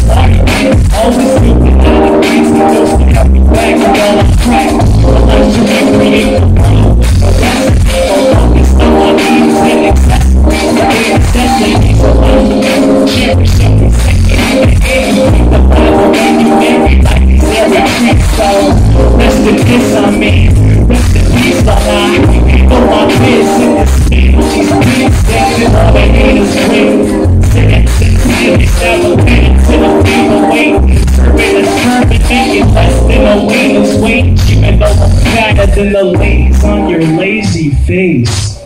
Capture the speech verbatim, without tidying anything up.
Always thinking out of crazy ghosts to cut me back and all I'm cracked. But like you can create the problem. But that's the thing, don't focus on my needs and accessories. I ain't accepting these alone. Cherish every second of the air. The Bible made you married like these every trick. So rest in peace on me. Rest in peace on I. Know my biz in this game. These kids standing all they haters wait. Sitting to the celebrating to the people wait. Serving a servant, making less than a waiter's wait. Even though I'm fatter than the lays on your lazy face.